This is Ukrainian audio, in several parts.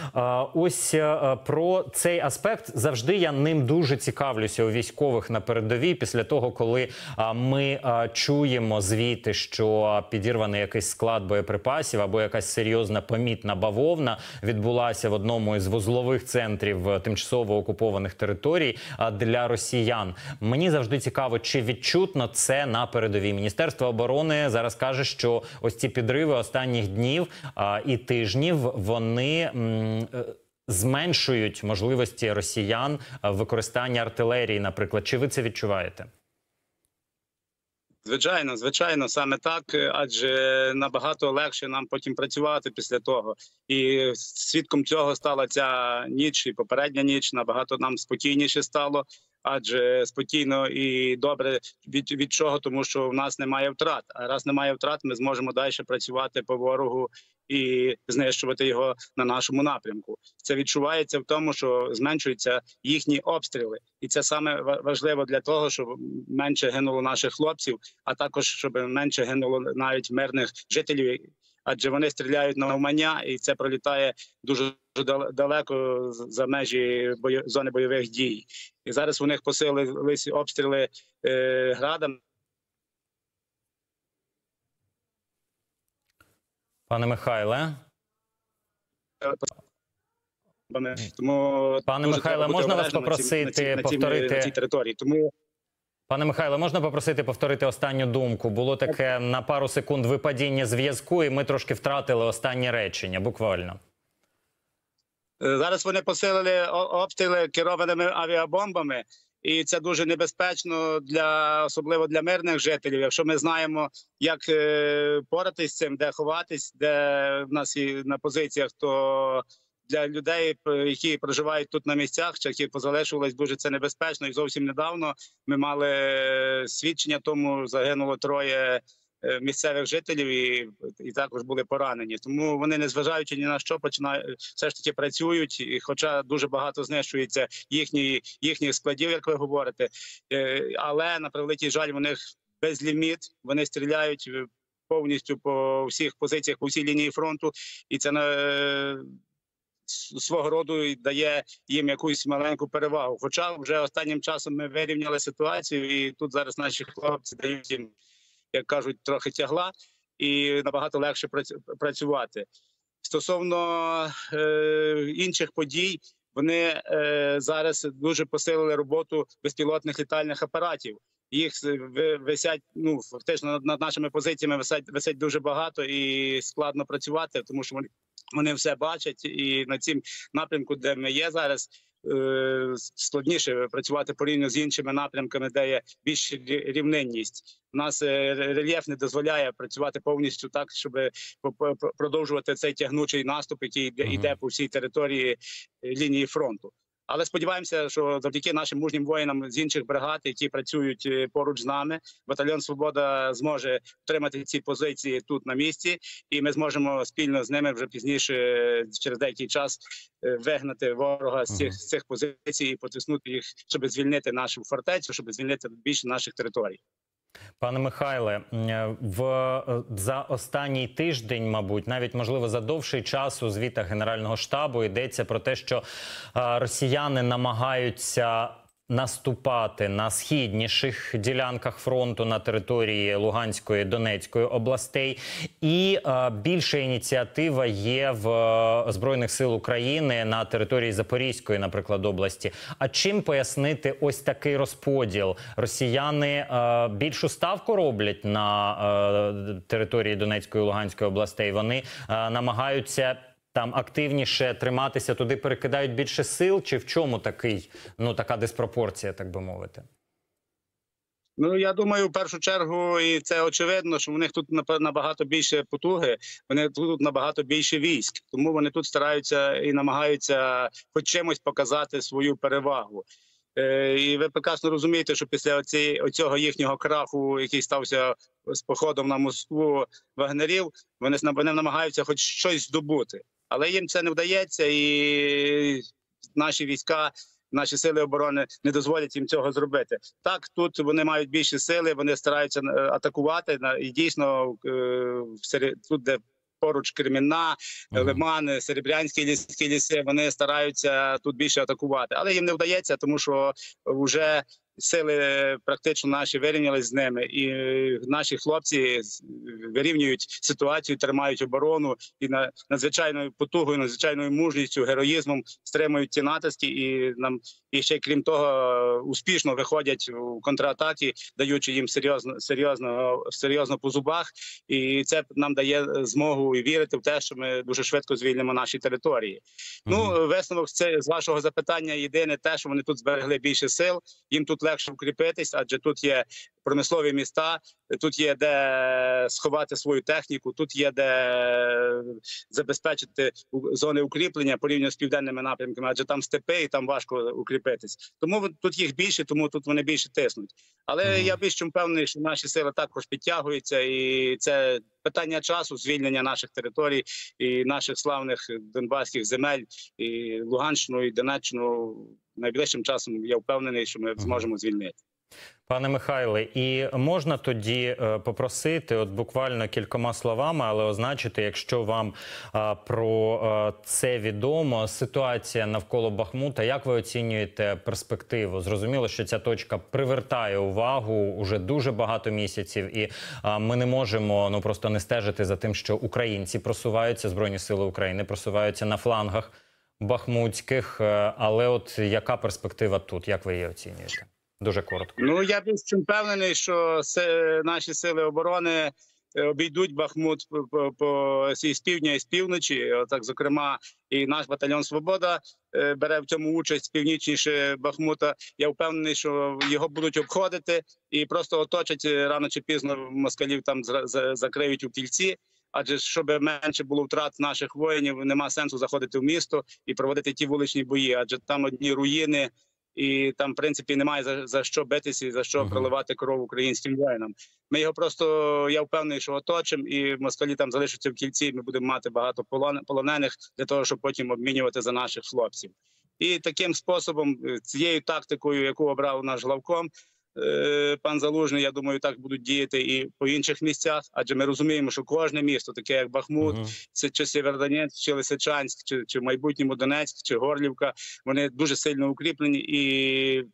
Ось про цей аспект завжди я ним дуже цікавлюся у військових на передовій. Після того, коли ми чуємо звіти, що підірваний якийсь склад боєприпасів або якась серйозна помітна бавовна відбулася в одному із вузлових центрів тимчасово окупованих територій для росіян. Мені завжди цікаво, чи відчутно це на передовій. Міністерство оборони зараз каже, що ось ці підриви останніх днів і тижнів, вони зменшують можливості росіян використання артилерії, наприклад. Чи ви це відчуваєте? Звичайно, саме так, адже набагато легше нам потім працювати після того. І свідком цього стала ця ніч, і попередня ніч, набагато нам спокійніше стало, адже спокійно і добре від чого, тому що в нас немає втрат. А раз немає втрат, ми зможемо далі працювати по ворогу і знищувати його на нашому напрямку. Це відчувається в тому, що зменшуються їхні обстріли. І це саме важливо для того, щоб менше гинуло наших хлопців, а також щоб менше гинуло навіть мирних жителів. Адже вони стріляють навмання, і це пролітає дуже далеко за межі зони бойових дій. І зараз у них посилились обстріли градом. Пане Михайле? Тому Пане Михайле, можна вас попросити повторити? На цій території. Пане Михайле, можна попросити повторити останню думку? Було таке на пару секунд випадіння зв'язку, і ми трошки втратили останнє речення, буквально. Зараз вони посилили обстріли керованими авіабомбами, і це дуже небезпечно, особливо для мирних жителів. Якщо ми знаємо, як поратись з цим, де ховатись, де в нас і на позиціях, то для людей, які проживають тут на місцях, чи які позалишувались, дуже це небезпечно. І зовсім недавно ми мали свідчення тому, загинуло 3 місцевих жителів і також були поранені. Тому вони, незважаючи ні на що, все ж таки працюють, і хоча дуже багато знищується їхніх складів, як ви говорите, але, на превеликий жаль, у них безліміт, вони стріляють повністю по всіх позиціях, по всій лінії фронту, і це свого роду дає їм якусь маленьку перевагу. Хоча вже останнім часом ми вирівняли ситуацію, і тут зараз наші хлопці дають їм, як кажуть, трохи тягла, і набагато легше працювати. Стосовно інших подій, вони зараз дуже посилили роботу безпілотних літальних апаратів. Їх висять, фактично над нашими позиціями висять дуже багато і складно працювати, тому що вони все бачать, і на цім напрямку, де ми є зараз, складніше працювати порівняно з іншими напрямками, де є більш рівнинність. У нас рельєф не дозволяє працювати повністю так, щоб продовжувати цей тягнучий наступ, який йде по всій території лінії фронту. Але сподіваємося, що завдяки нашим мужнім воїнам з інших бригад, які працюють поруч з нами, батальйон «Свобода» зможе втримати ці позиції тут на місці, і ми зможемо спільно з ними вже пізніше, через деякий час, вигнати ворога з цих позицій і потиснути їх, щоб звільнити нашу фортецю, щоб звільнити більше наших територій. Пане Михайле, за останній тиждень, мабуть, навіть, можливо, за довший час у звітах Генерального штабу йдеться про те, що росіяни намагаються наступати на східніших ділянках фронту на території Луганської, Донецької областей. І більша ініціатива є в Збройних сил України на території Запорізької, наприклад, області. А чим пояснити ось такий розподіл? Росіяни більшу ставку роблять на території Донецької і Луганської областей? Вони намагаються там активніше триматися, туди перекидають більше сил? Чи в чому така диспропорція, так би мовити? Я думаю, в першу чергу, і це очевидно, що в них тут набагато більше потуги, вони тут набагато більше військ. Тому вони тут стараються і намагаються хоч чимось показати свою перевагу. І ви прекрасно розумієте, що після цього їхнього краху, який стався з походом на Москву вагнерів, вони намагаються хоч щось здобути. Але їм це не вдається, і наші війська, наші сили оборони не дозволять їм цього зробити. Так, тут вони мають більші сили, вони стараються атакувати, і дійсно тут, де поруч Кремінна, Лиман, Серебрянські ліси, вони стараються тут більше атакувати. Але їм не вдається, тому що вже сили практично наші вирівнялись з ними, і наші хлопці вирівнюють ситуацію, тримають оборону і надзвичайною потугою, надзвичайною мужністю, героїзмом стримують ці натиски, і ще крім того успішно виходять у контратаки, даючи їм серйозно по зубах. І це нам дає змогу і вірити в те, що ми дуже швидко звільнимо наші території. Ну, висновок з вашого запитання єдине те, що вони тут зберегли більше сил, їм тут легше укріпитись, адже тут є промислові міста, тут є де сховати свою техніку, тут є де забезпечити зони укріплення порівняно з південними напрямками, адже там степи і там важко укріпитись. Тому тут їх більше, тому тут вони більше тиснуть. Але я більш чим впевнений, що наші сили також підтягуються, і це питання часу, звільнення наших територій і наших славних донбаських земель, і Луганщину, і Донеччину. Найближчим часом я впевнений, що ми зможемо звільнити. Пане Михайле, і можна тоді попросити, от буквально кількома словами, але означити, якщо вам про це відомо, ситуація навколо Бахмута, як ви оцінюєте перспективу? Зрозуміло, що ця точка привертає увагу уже дуже багато місяців, і ми не можемо просто не стежити за тим, що українці просуваються, Збройні сили України просуваються на флангах бахмутських, але от яка перспектива тут, як ви її оцінюєте? Дуже коротко. Ну, я більш чим впевнений, що наші сили оборони обійдуть Бахмут з півдня і з півночі. Так, зокрема, і наш батальйон «Свобода» бере в цьому участь північніше Бахмута. Я впевнений, що його будуть обходити і просто оточать рано чи пізно москалів, там закриють у кільці. Адже щоб менше було втрат наших воїнів, нема сенсу заходити в місто і проводити ті вуличні бої, адже там одні руїни, і там, в принципі, немає за що битися і за що проливати кров українським воїнам. Ми його просто, я впевнений, що оточимо, і москалі там залишаться в кільці, і ми будемо мати багато полонених для того, щоб потім обмінювати за наших хлопців. І таким способом, цією тактикою, яку обрав наш главком, пан Залужний, я думаю, так будуть діяти і по інших місцях, адже ми розуміємо, що кожне місто, таке як Бахмут, чи Сєвєродонецьк, чи Лисичанськ, чи в майбутньому Донецьк, чи Горлівка, вони дуже сильно укріплені, і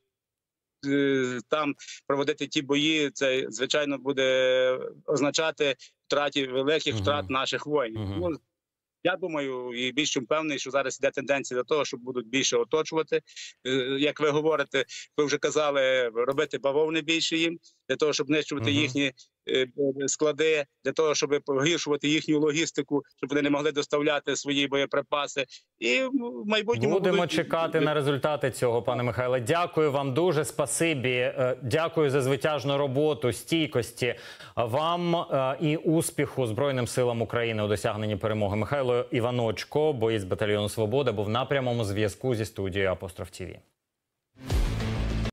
там проводити ті бої, це, звичайно, буде означати великих втрат наших воїнів. Я думаю, і більш чим впевнений, що зараз йде тенденція до того, що будуть більше оточувати. Як ви говорите, ви вже казали, робити бавовни більше їм, для того, щоб знищувати їхні склади, для того, щоб погіршувати їхню логістику, щоб вони не могли доставляти свої боєприпаси. І в майбутньому будемо чекати на результати цього, пане Михайле. Дякую вам дуже, спасибі. Дякую за звитяжну роботу, стійкості вам і успіху Збройним силам України у досягненні перемоги. Михайло Іваночко, боєць батальйону «Свобода», був на прямому зв'язку зі студією Апостроф ТІВІ.